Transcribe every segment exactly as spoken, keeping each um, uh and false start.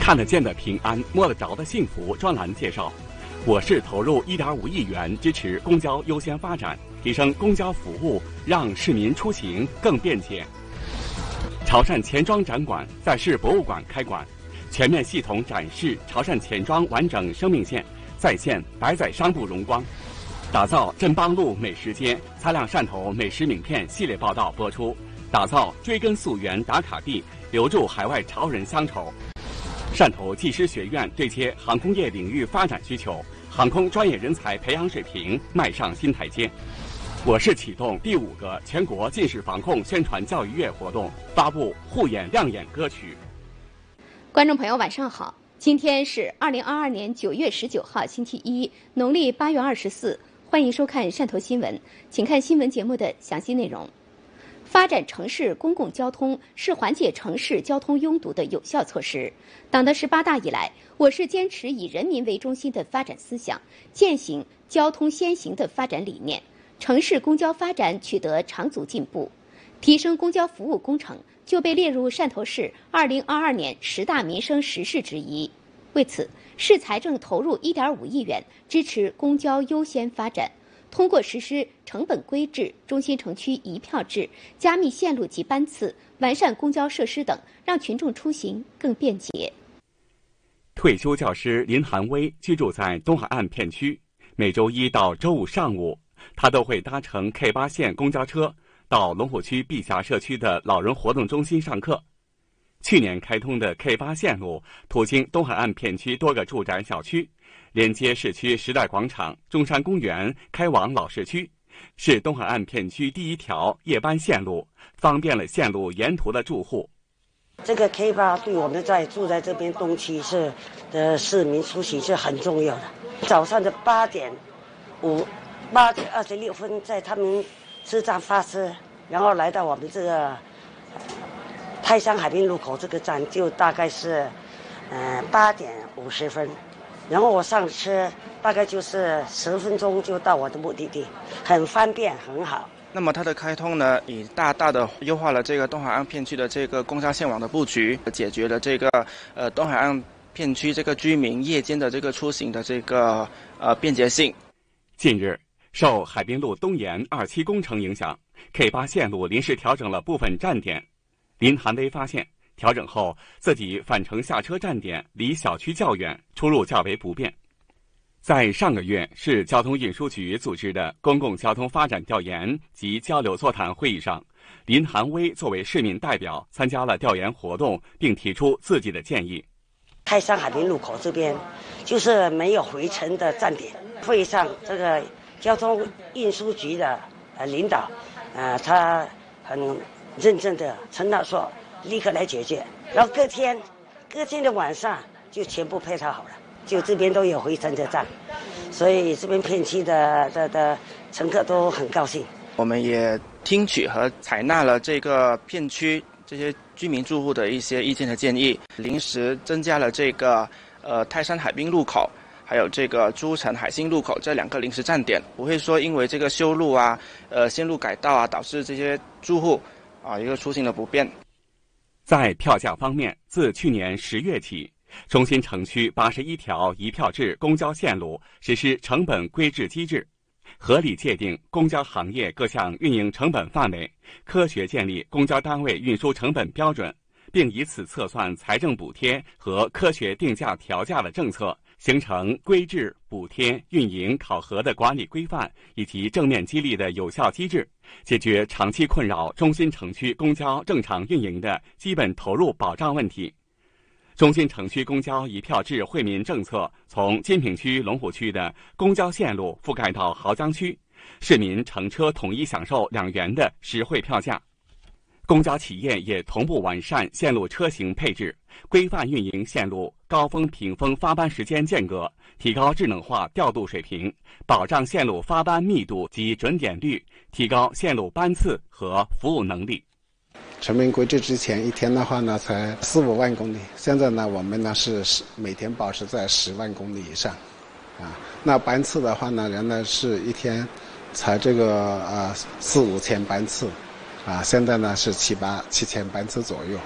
看得见的平安，摸得着的幸福专栏介绍，我市投入一点五亿元支持公交优先发展，提升公交服务，让市民出行更便捷。潮汕钱庄展馆在市博物馆开馆，全面系统展示潮汕钱庄完整生命线，再现百载商埠荣光。打造镇邦路美食街，擦亮汕头美食名片系列报道播出。打造追根溯源打卡地，留住海外潮人乡愁。汕头技师学院对接航空业领域发展需求，航空专业人才培养水平迈上新台阶。我市启动第五个全国近视防控宣传教育月活动，发布护眼亮眼歌曲。 观众朋友晚上好，今天是二零二二年九月十九号星期一，农历八月二十四，欢迎收看汕头新闻，请看新闻节目的详细内容。发展城市公共交通是缓解城市交通拥堵的有效措施。党的十八大以来，我市坚持以人民为中心的发展思想，践行交通先行的发展理念，城市公交发展取得长足进步，提升公交服务工程就被列入汕头市二零二二年十大民生实事之一。为此，市财政投入一点五亿元支持公交优先发展。通过实施成本规制、中心城区一票制、加密线路及班次、完善公交设施等，让群众出行更便捷。 退休教师林寒薇居住在东海岸片区，每周一到周五上午，他都会搭乘 K 八 线公交车到龙虎区碧霞社区的老人活动中心上课。去年开通的 K 八 线路途经东海岸片区多个住宅小区，连接市区时代广场、中山公园，开往老市区，是东海岸片区第一条夜班线路，方便了线路沿途的住户。 这个 K 八 对我们在住在这边东区市的市民出行是很重要的。早上的八点五八点二十六分，在他们车站发车，然后来到我们这个泰山海滨路口这个站，就大概是呃八点五十分。然后我上车大概就是十分钟就到我的目的地，很方便，很好。 那么它的开通呢，也大大的优化了这个东海岸片区的这个公交线网的布局，解决了这个呃东海岸片区这个居民夜间的这个出行的这个呃便捷性。 近日，受海滨路东延二期工程影响 ，K 八 线路临时调整了部分站点。林寒薇发现，调整后，自己返程下车站点离小区较远，出入较为不便。在上个月，市交通运输局组织的公共交通发展调研及交流座谈会议上，林寒薇作为市民代表参加了调研活动，并提出自己的建议。 泰山海滨路口这边就是没有回程的站点，会上这个交通运输局的呃领导，呃，他很认真的承诺说立刻来解决，然后隔天隔天的晚上就全部配套好了，就这边都有回程的站，所以这边片区的的的乘客都很高兴。 我们也听取和采纳了这个片区这些居民住户的一些意见和建议，临时增加了这个呃泰山海滨路口还有这个诸城海星路口这两个临时站点，不会说因为这个修路啊呃线路改道啊导致这些住户啊一个出行的不便。 在票价方面，自去年十月起，中心城区八十一条一票制公交线路实施成本规制机制，合理界定公交行业各项运营成本范围，科学建立公交单位运输成本标准，并以此测算财政补贴和科学定价调价的政策，形成规制、补贴、运营、考核的管理规范以及正面激励的有效机制，解决长期困扰中心城区公交正常运营的基本投入保障问题。中心城区公交一票制惠民政策从金平区、龙虎区的公交线路覆盖到濠江区，市民乘车统一享受两元的实惠票价。公交企业也同步完善线路车型配置，规范运营线路高峰平峰发班时间间隔，提高智能化调度水平，保障线路发班密度及准点率，提高线路班次和服务能力。 成本规制之前一天的话呢才四五万公里，现在呢我们呢是每天保持在十万公里以上，啊，那班次的话呢，原来是一天才这个呃四五千班次，啊，现在呢是七八七千班次左右，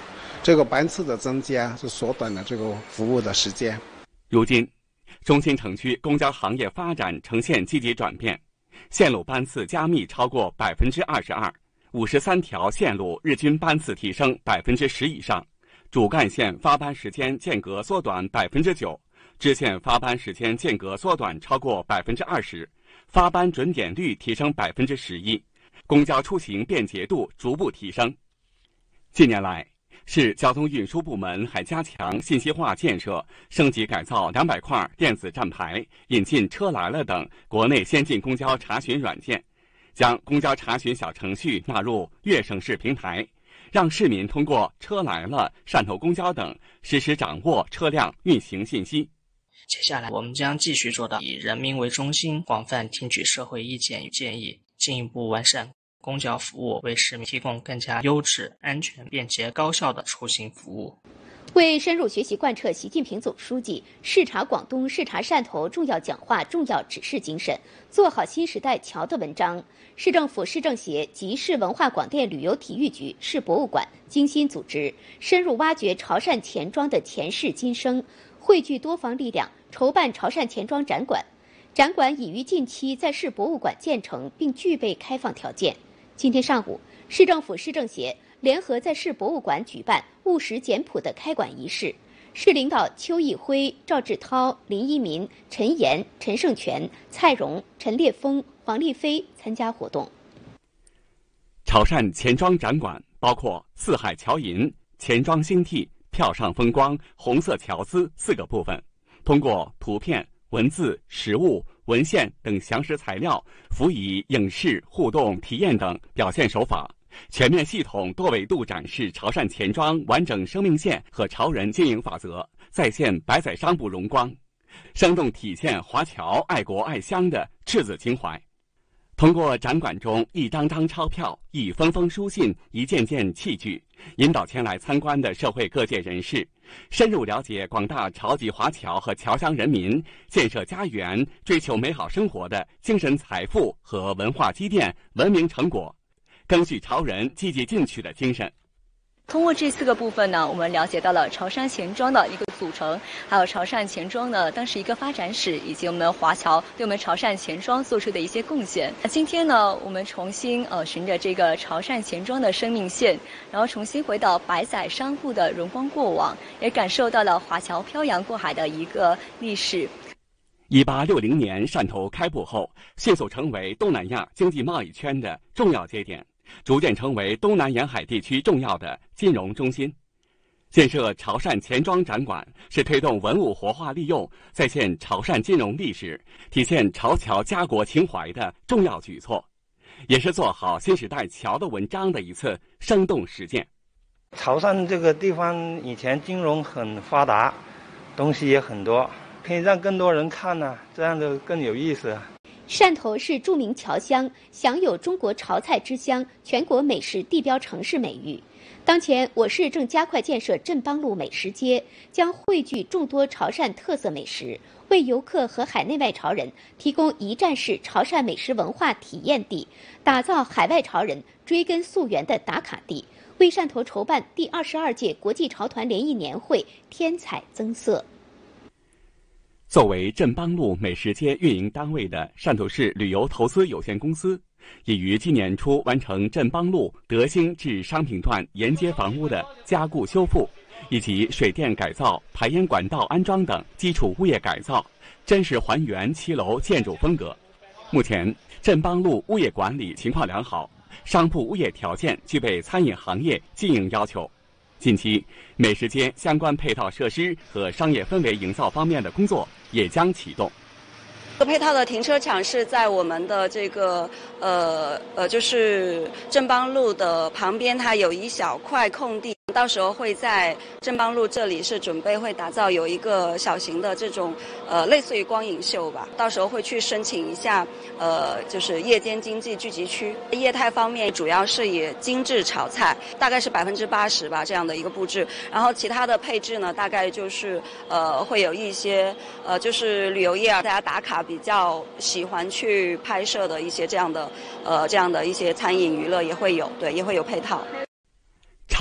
这个班次的增加是缩短了这个服务的时间。 如今，中心城区公交行业发展呈现积极转变，线路班次加密超过百分之二十二，五十三条线路日均班次提升百分之十以上，主干线发班时间间隔缩短百分之九，支线发班时间间隔缩短超过百分之二十，发班准点率提升百分之十一，公交出行便捷度逐步提升。近年来，市交通运输部门还加强信息化建设，升级改造两百块电子站牌，引进车来了等国内先进公交查询软件，将公交查询小程序纳入粤省市平台，让市民通过车来了、汕头公交等实时掌握车辆运行信息。 接下来，我们将继续做到以人民为中心，广泛听取社会意见与建议，进一步完善公交服务，为市民提供更加优质、安全、便捷、高效的出行服务。 为深入学习贯彻习近平总书记视察广东、视察汕头重要讲话、重要指示精神，做好新时代桥的文章，市政府、市政协及市文化广电旅游体育局、市博物馆精心组织，深入挖掘潮汕钱庄的前世今生，汇聚多方力量，筹办潮汕钱庄展馆。展馆已于近期在市博物馆建成，并具备开放条件。今天上午，市政府、市政协联合在市博物馆举办务实简朴的开馆仪式。市领导邱毅辉、赵志涛、林一民、陈岩、陈胜全、蔡荣、陈烈峰、黄丽飞参加活动。 潮汕钱庄展馆包括四海侨银、钱庄兴替、票上风光、红色乔丝四个部分，通过图片、文字、实物、文献等详实材料，辅以影视、互动、体验等表现手法，全面系统多维度展示潮汕钱庄完整生命线和潮人经营法则，再现百载商埠荣光，生动体现华侨爱国爱乡的赤子情怀。通过展馆中一张张钞票、一封封书信、一件件器具，引导前来参观的社会各界人士深入了解广大潮籍华侨和侨乡人民建设家园、追求美好生活的精神财富和文化积淀、文明成果，赓续潮人积极进取的精神。 通过这四个部分呢，我们了解到了潮汕钱庄的一个组成，还有潮汕钱庄呢当时一个发展史，以及我们华侨对我们潮汕钱庄做出的一些贡献。今天呢，我们重新呃循着这个潮汕钱庄的生命线，然后重新回到百载商埠的荣光过往，也感受到了华侨漂洋过海的一个历史。 一八六零年汕头开埠后，迅速成为东南亚经济贸易圈的重要节点，逐渐成为东南沿海地区重要的金融中心。建设潮汕钱庄展馆是推动文物活化利用，再现潮汕金融历史，体现潮侨家国情怀的重要举措，也是做好新时代侨的文章的一次生动实践。 潮汕这个地方以前金融很发达，东西也很多，可以让更多人看呢、啊，这样的更有意思。 汕头是著名侨乡，享有中国潮菜之乡、全国美食地标城市美誉。当前，我市正加快建设镇邦路美食街，将汇聚众多潮汕特色美食，为游客和海内外潮人提供一站式潮汕美食文化体验地，打造海外潮人追根溯源的打卡地，为汕头筹办第二十二届国际潮团联谊年会添彩增色。 作为镇邦路美食街运营单位的汕头市旅游投资有限公司，已于今年初完成镇邦路德兴至商品段沿街房屋的加固修复，以及水电改造、排烟管道安装等基础物业改造，真实还原七楼建筑风格。目前，镇邦路物业管理情况良好，商铺物业条件具备餐饮行业经营要求。近期，美食街相关配套设施和商业氛围营造方面的工作也将启动。 配套的停车场是在我们的这个呃呃，就是镇邦路的旁边，它有一小块空地，到时候会在镇邦路这里是准备会打造有一个小型的这种呃类似于光影秀吧，到时候会去申请一下呃就是夜间经济聚集区。业态方面主要是以精致炒菜，大概是百分之八十吧这样的一个布置，然后其他的配置呢，大概就是呃会有一些呃就是旅游业啊，大家打卡比较喜欢去拍摄的一些这样的呃这样的一些餐饮娱乐也会有，对，也会有配套。 潮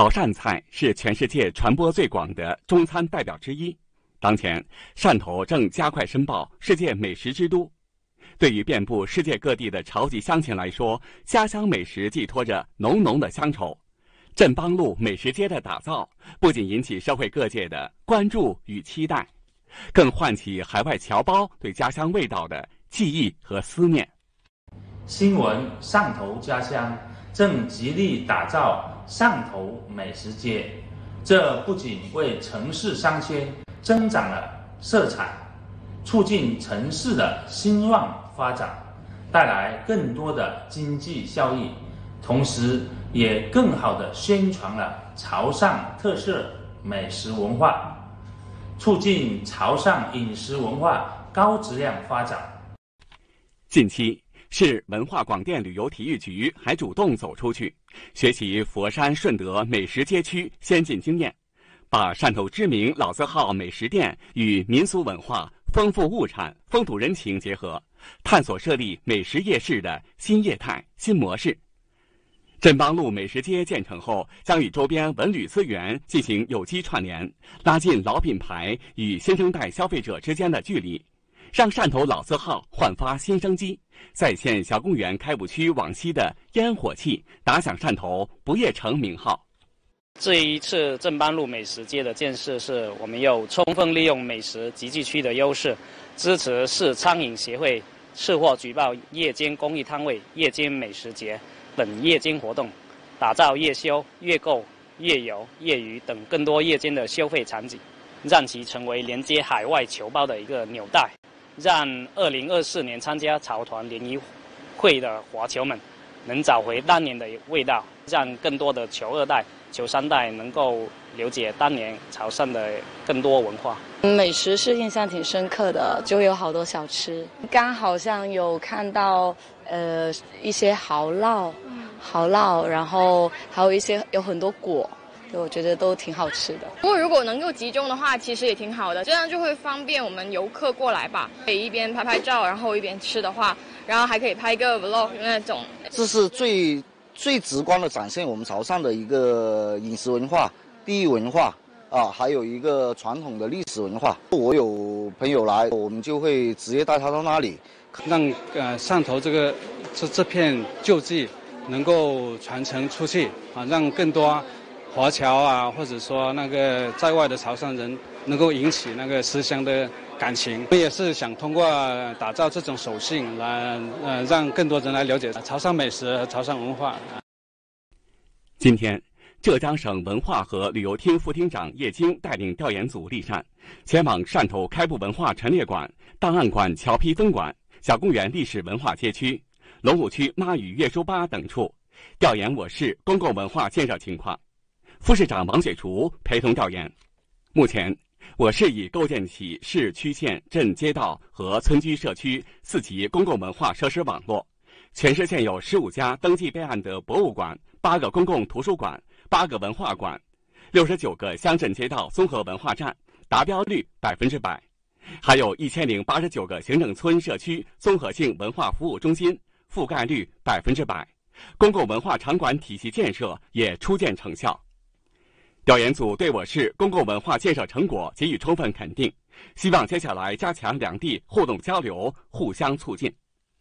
潮汕菜是全世界传播最广的中餐代表之一。当前，汕头正加快申报世界美食之都。对于遍布世界各地的潮籍乡亲来说，家乡美食寄托着浓浓的乡愁。镇邦路美食街的打造，不仅引起社会各界的关注与期待，更唤起海外侨胞对家乡味道的记忆和思念。 新闻汕头家乡正极力打造汕头美食街，这不仅为城市商圈增长了色彩，促进城市的兴旺发展，带来更多的经济效益，同时也更好地宣传了潮汕特色美食文化，促进潮汕饮食文化高质量发展。 近期，市文化广电旅游体育局还主动走出去，学习佛山顺德美食街区先进经验，把汕头知名老字号美食店与民俗文化、丰富物产、风土人情结合，探索设立美食夜市的新业态、新模式。镇邦路美食街建成后，将与周边文旅资源进行有机串联，拉近老品牌与新生代消费者之间的距离，让汕头老字号焕发新生机，再现小公园开埠区往昔的烟火气，打响汕头不夜城名号。 这一次镇邦路美食街的建设，是我们要充分利用美食集聚区的优势，支持市餐饮协会策划举办夜间公益摊位、夜间美食节等夜间活动，打造夜宵、夜购、夜游、夜娱等更多夜间的消费场景，让其成为连接海外侨胞的一个纽带，让二零二四年参加潮团联谊会的华侨们能找回当年的味道，让更多的侨二代、侨三代能够了解当年潮汕的更多文化。 美食是印象挺深刻的，就有好多小吃，刚好像有看到呃一些蚝烙，蚝烙，然后还有一些有很多果，我觉得都挺好吃的。 不过如果能够集中的话，其实也挺好的，这样就会方便我们游客过来吧，可以一边拍拍照，然后一边吃的话，然后还可以拍个 vlog 那种。 这是最最直观的展现我们潮汕的一个饮食文化、地域文化啊，还有一个传统的历史文化。我有朋友来，我们就会直接带他到那里， 让呃汕头这个这这片旧迹能够传承出去啊，让更多华侨啊，或者说那个在外的潮汕人能够引起那个思乡的感情。我也是想通过打造这种手信来呃让更多人来了解潮汕美食和潮汕文化。 今天，浙江省文化和旅游厅副厅长叶京带领调研组立汕，前往汕头开埠文化陈列馆、档案馆侨批分馆、小公园历史文化街区、龙武区妈屿月书吧等处，调研我市公共文化建设情况。副市长王雪竹陪同调研。目前，我市已构建起市区县镇街道和村居社区四级公共文化设施网络，全市现有十五家登记备案的博物馆、八个公共图书馆、八个文化馆、六十九个乡镇街道综合文化站，达标率百分之百。还有一千零八十九个行政村社区综合性文化服务中心，覆盖率百分之百。公共文化场馆体系建设也初见成效。调研组对我市公共文化建设成果给予充分肯定，希望接下来加强两地互动交流，互相促进。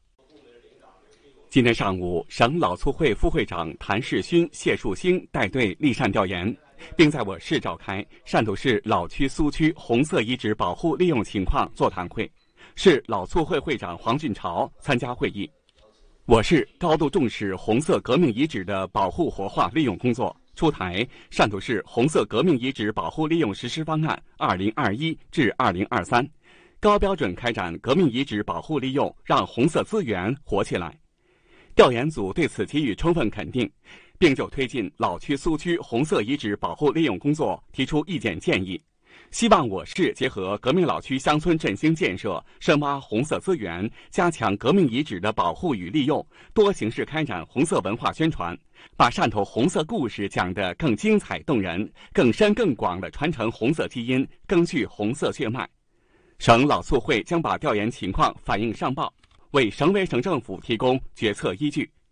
今天上午，省老促会副会长谭世勋、谢树兴带队立汕调研，并在我市召开汕头市老区苏区红色遗址保护利用情况座谈会，市老促会会长黄俊朝参加会议。我市高度重视红色革命遗址的保护活化利用工作，出台汕头市红色革命遗址保护利用实施方案二零二一至二零二三，高标准开展革命遗址保护利用，让红色资源活起来。调研组对此给予充分肯定，并就推进老区苏区红色遗址保护利用工作提出意见建议，希望我市结合革命老区乡村振兴建设，深挖红色资源，加强革命遗址的保护与利用，多形式开展红色文化宣传，把汕头红色故事讲得更精彩动人，更深更广地传承红色基因，赓续红色血脉。省老促会将把调研情况反映上报，为省委省政府提供决策依据。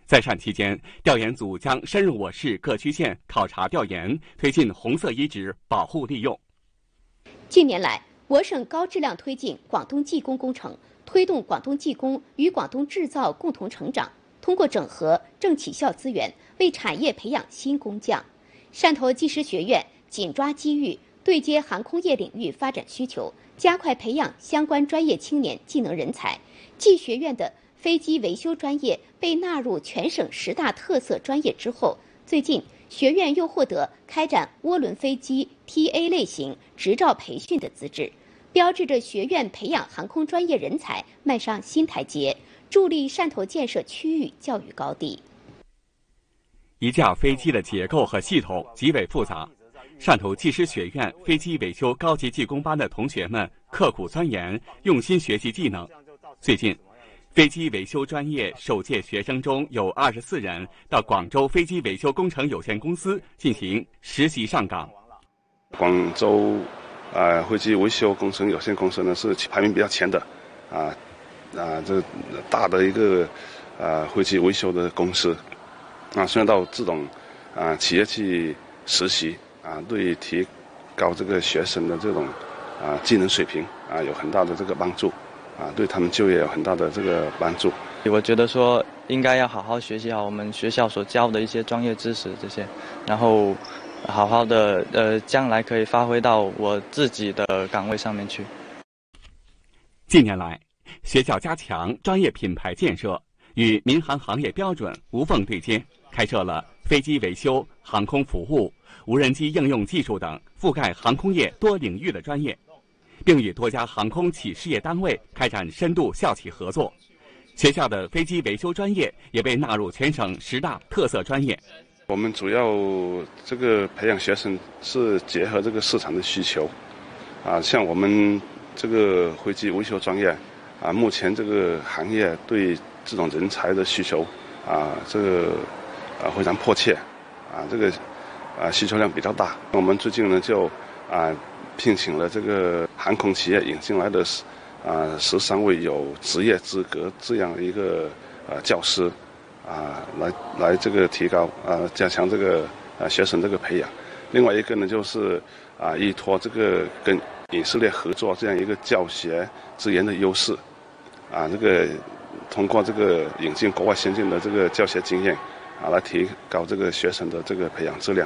在善期间，调研组将深入我市各区县考察调研，推进红色遗址保护利用。 近年来，我省高质量推进广东技工工程，推动广东技工与广东制造共同成长，通过整合政企校资源，为产业培养新工匠。汕头技师学院紧抓机遇，对接航空业领域发展需求，加快培养相关专业青年技能人才。技学院的飞机维修专业被纳入全省十大特色专业之后，最近学院又获得开展涡轮飞机 T A 类型执照培训的资质，标志着学院培养航空专业人才迈上新台阶，助力汕头建设区域教育高地。 一架飞机的结构和系统极为复杂，汕头技师学院飞机维修高级技工班的同学们刻苦钻研，用心学习技能。最近，飞机维修专业首届学生中有二十四人到广州飞机维修工程有限公司进行实习上岗。 广州啊、呃，飞机维修工程有限公司呢是排名比较前的，啊啊，这大的一个啊飞机维修的公司，啊，虽然到这种啊企业去实习啊，对提高这个学生的这种啊技能水平啊有很大的这个帮助。啊，对他们就业有很大的这个帮助。 我觉得说应该要好好学习好我们学校所教的一些专业知识这些，然后好好的呃，将来可以发挥到我自己的岗位上面去。 近年来，学校加强专业品牌建设，与民航行业标准无缝对接，开设了飞机维修、航空服务、无人机应用技术等覆盖航空业多领域的专业。并与多家航空企事业单位开展深度校企合作，学校的飞机维修专业也被纳入全省十大特色专业。 我们主要这个培养学生是结合这个市场的需求，啊，像我们这个飞机维修专业，啊，目前这个行业对这种人才的需求，啊，这个啊非常迫切，啊，这个啊需求量比较大。我们最近呢就啊。聘请了这个航空企业引进来的啊十三位有职业资格这样一个呃教师啊，来来这个提高啊加强这个啊学生这个培养。另外一个呢就是啊依托这个跟以色列合作这样一个教学资源的优势啊，这个通过这个引进国外先进的这个教学经验啊，来提高这个学生的这个培养质量。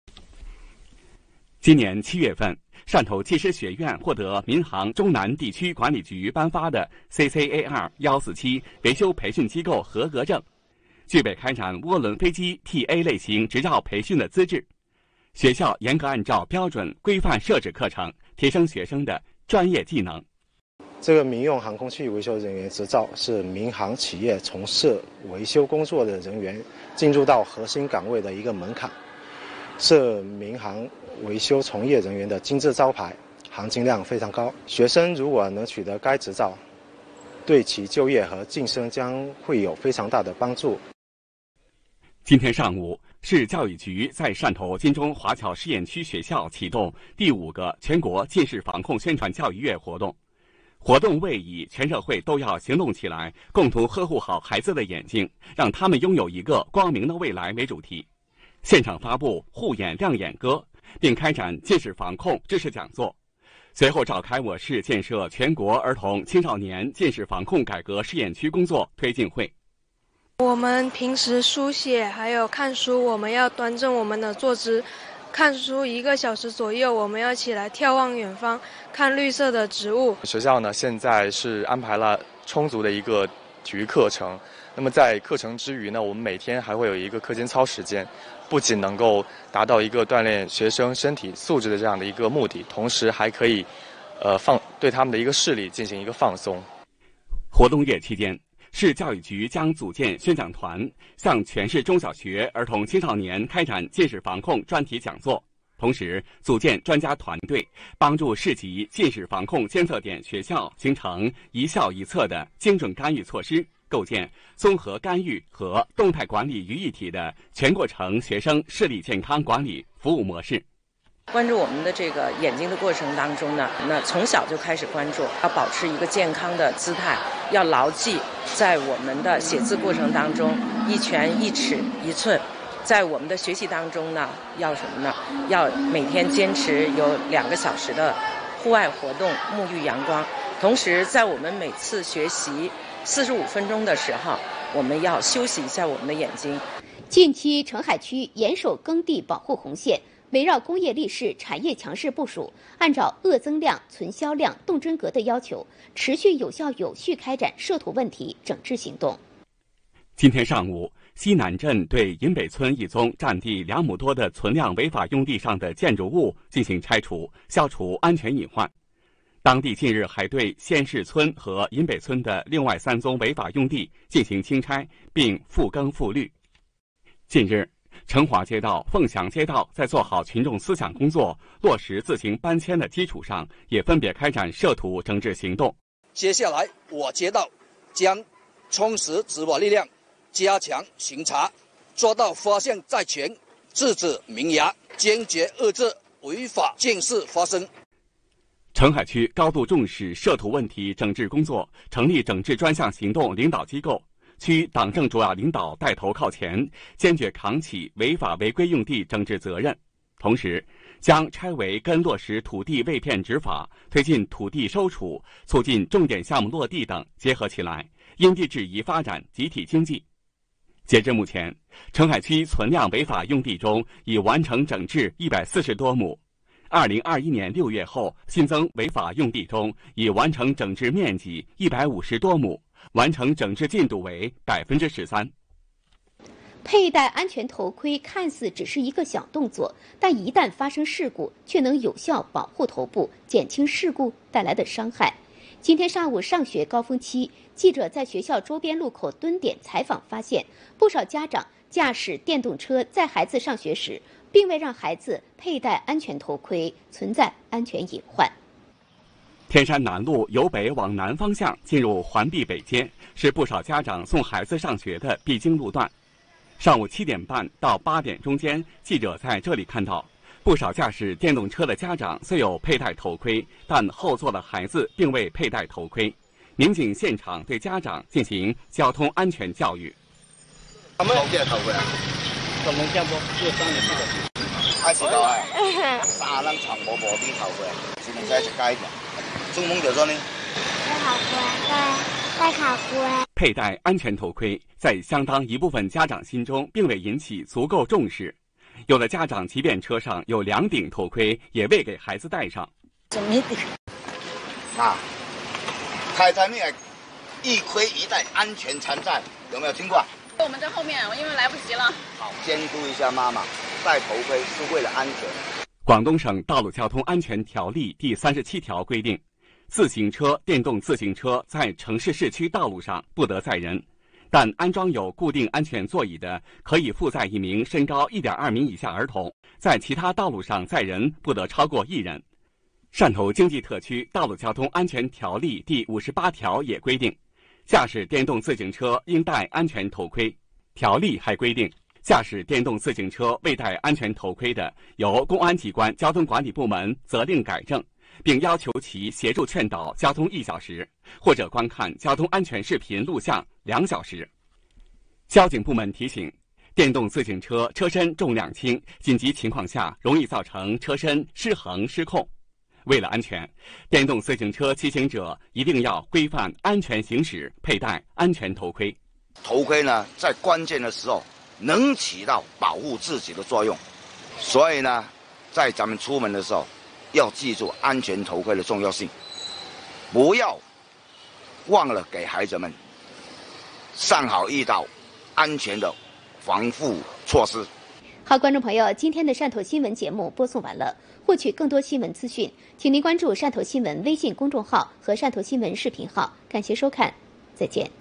今年七月份，汕头技师学院获得民航中南地区管理局颁发的 C C A R 一四七维修培训机构合格证，具备开展涡轮飞机 T A 类型执照培训的资质。学校严格按照标准规范设置课程，提升学生的专业技能。 这个民用航空器维修人员执照是民航企业从事维修工作的人员进入到核心岗位的一个门槛，是民航维修从业人员的金字招牌，含金量非常高。学生如果能取得该执照，对其就业和晋升将会有非常大的帮助。 今天上午，市教育局在汕头金钟华侨试验区学校启动第五个全国近视防控宣传教育月活动。活动为以全社会都要行动起来，共同呵护好孩子的眼睛，让他们拥有一个光明的未来为主题。现场发布护眼亮眼歌，并开展近视防控知识讲座。随后召开我市建设全国儿童青少年近视防控改革试验区工作推进会。 我们平时书写还有看书，我们要端正我们的坐姿。看书一个小时左右，我们要起来眺望远方，看绿色的植物。 学校呢，现在是安排了充足的一个体育课程。那么在课程之余呢，我们每天还会有一个课间操时间，不仅能够达到一个锻炼学生身体素质的这样的一个目的，同时还可以，呃放对他们的一个视力进行一个放松。 活动月期间，市教育局将组建宣讲团，向全市中小学儿童青少年开展近视防控专题讲座，同时组建专家团队，帮助市级近视防控监测点学校形成一校一策的精准干预措施，构建综合干预和动态管理于一体的全过程学生视力健康管理服务模式。 关注我们的这个眼睛的过程当中呢，那从小就开始关注，要保持一个健康的姿态，要牢记在我们的写字过程当中一拳一尺一寸。在我们的学习当中呢，要什么呢？要每天坚持有两个小时的户外活动，沐浴阳光。同时，在我们每次学习四十五分钟的时候，我们要休息一下我们的眼睛。 近期，澄海区严守耕地保护红线，围绕工业立市、产业强势部署，按照恶增量、存销量、动真格的要求，持续有效有序开展涉土问题整治行动。 今天上午，西南镇对银北村一宗占地两亩多的存量违法用地上的建筑物进行拆除，消除安全隐患。当地近日还对仙市村和银北村的另外三宗违法用地进行清拆，并复耕复绿。近日，成华街道、凤翔街道在做好群众思想工作、落实自行搬迁的基础上，也分别开展涉土整治行动。 接下来，我街道将充实执法力量，加强巡查，做到发现在前，制止萌芽，坚决遏制违法建设发生。 澄海区高度重视涉土问题整治工作，成立整治专项行动领导机构，区党政主要领导带头靠前，坚决扛起违法违规用地整治责任。同时，将拆违跟落实土地未骗执法、推进土地收储、促进重点项目落地等结合起来，因地制宜发展集体经济。截至目前，澄海区存量违法用地中已完成整治一百四十多亩。二零二一年六月后新增违法用地中，已完成整治面积一百五十多亩，完成整治进度为百分之十三。 佩戴安全头盔看似只是一个小动作，但一旦发生事故，却能有效保护头部，减轻事故带来的伤害。今天上午上学高峰期，记者在学校周边路口蹲点采访发现，不少家长驾驶电动车载孩子上学时，并未让孩子佩戴安全头盔，存在安全隐患。 天山南路由北往南方向进入环碧北街，是不少家长送孩子上学的必经路段。上午七点半到八点中间，记者在这里看到，不少驾驶电动车的家长虽有佩戴头盔，但后座的孩子并未佩戴头盔。民警现场对家长进行交通安全教育。 他们冇戴頭盔啊？同你聽過，呢個生日呢個。開始到係沙冷長冇冇啲頭盔，只能在一隻街嘅。中夢就說呢？戴頭盔，戴戴頭盔。 佩戴安全头盔，在相当一部分家长心中并未引起足够重视。有的家长即便车上有两顶头盔，也未给孩子戴上。 什么？啊，开在那个一盔一戴安全参战，有没有听过？ 我们在后面，因为来不及了。 好，监督一下妈妈，戴头盔是为了安全。 广东省道路交通安全条例第三十七条规定，自行车、电动自行车在城市市区道路上不得载人，但安装有固定安全座椅的，可以附载一名身高一点二米以下儿童。在其他道路上载人不得超过一人。汕头经济特区道路交通安全条例第五十八条也规定，驾驶电动自行车应戴安全头盔。条例还规定，驾驶电动自行车未戴安全头盔的，由公安机关交通管理部门责令改正，并要求其协助劝导交通一小时，或者观看交通安全视频录像两小时。交警部门提醒，电动自行车车身重量轻，紧急情况下容易造成车身失衡失控。为了安全，电动自行车骑行者一定要规范安全行驶，佩戴安全头盔。 头盔呢，在关键的时候能起到保护自己的作用，所以呢，在咱们出门的时候，要记住安全头盔的重要性，不要忘了给孩子们上好一道安全的防护措施。 好，观众朋友，今天的汕头新闻节目播送完了。获取更多新闻资讯，请您关注汕头新闻微信公众号和汕头新闻视频号。感谢收看，再见。